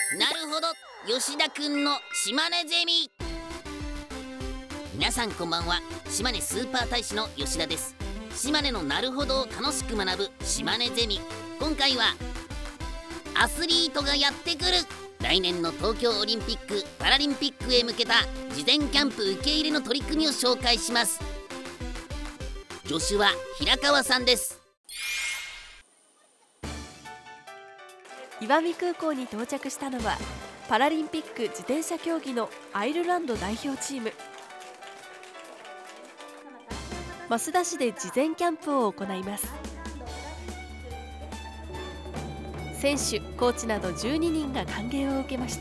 なるほど、吉田くんの島根ゼミ。皆さんこんばんは。島根スーパー大使の吉田です。島根のなるほどを楽しく学ぶ島根ゼミ。今回はアスリートがやってくる来年の東京オリンピック・パラリンピックへ向けた事前キャンプ受け入れの取り組みを紹介します。助手は平川さんです。 岩見空港に到着したのはパラリンピック自転車競技のアイルランド代表チーム。益田市で事前キャンプを行います。選手、コーチなど12人が歓迎を受けました。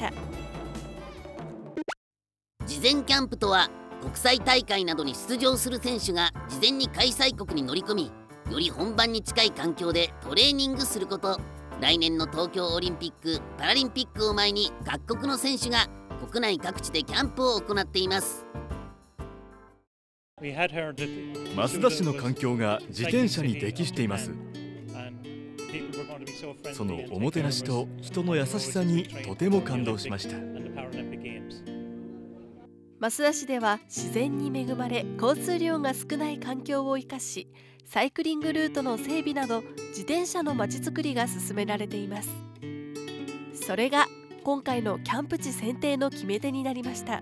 事前キャンプとは、国際大会などに出場する選手が事前に開催国に乗り込み、より本番に近い環境でトレーニングすること。来年の東京オリンピック・パラリンピックを前に各国の選手が国内各地でキャンプを行っています。 益田市の環境が自転車に適しています。そのおもてなしと人の優しさにとても感動しました。 益田市では自然に恵まれ、交通量が少ない環境を生かし、サイクリングルートの整備など自転車のまちづくりが進められています。それが今回のキャンプ地選定の決め手になりました。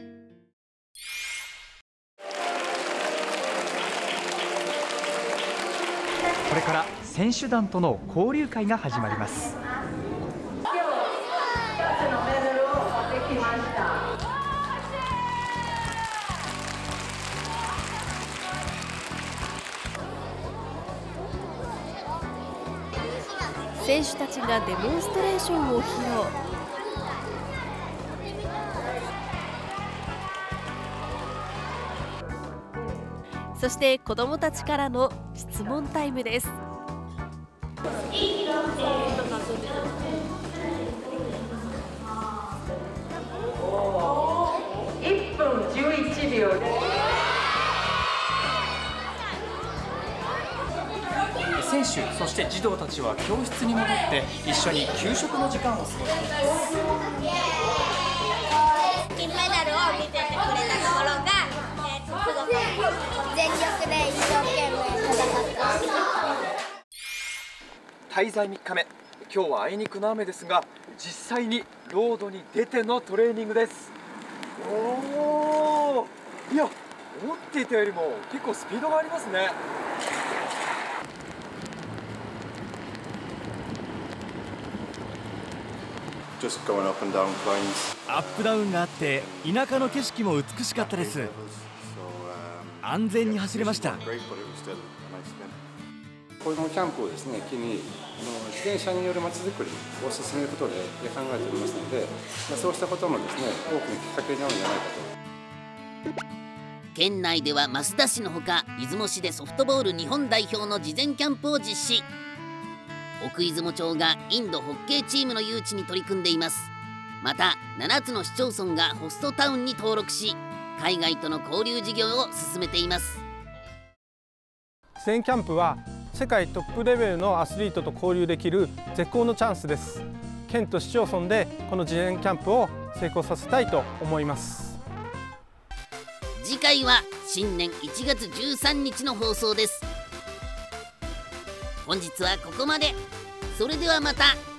これから選手団との交流会が始まります。 選手たちがデモンストレーションを披露。そして子どもたちからの質問タイムです。 1分11秒です。 選手、そして児童たちは教室に戻って一緒に給食の時間を過ごしています。 金メダルを見せてくれたところが、すごく全力で一生懸命戦った滞在3日目、今日はあいにくの雨ですが、実際にロードに出てのトレーニングです。おー、いや、思っていたよりも結構スピードがありますね。 アップダウンがあって田舎の景色も美しかったです。安全に走れました。 このキャンプをですね、機に自転車によるまちづくりを進めることで考えておりますので、そうしたこともですね、大きなきっかけになるんじゃないかと。 県内では益田市のほか出雲市でソフトボール日本代表の事前キャンプを実施。奥出雲町がインドホッケーチームの誘致に取り組んでいます。また7つの市町村がホストタウンに登録し、海外との交流事業を進めています。 事前キャンプは世界トップレベルのアスリートと交流できる絶好のチャンスです。県と市町村でこの事前キャンプを成功させたいと思います。 次回は新年1月13日の放送です。本日はここまで。それではまた。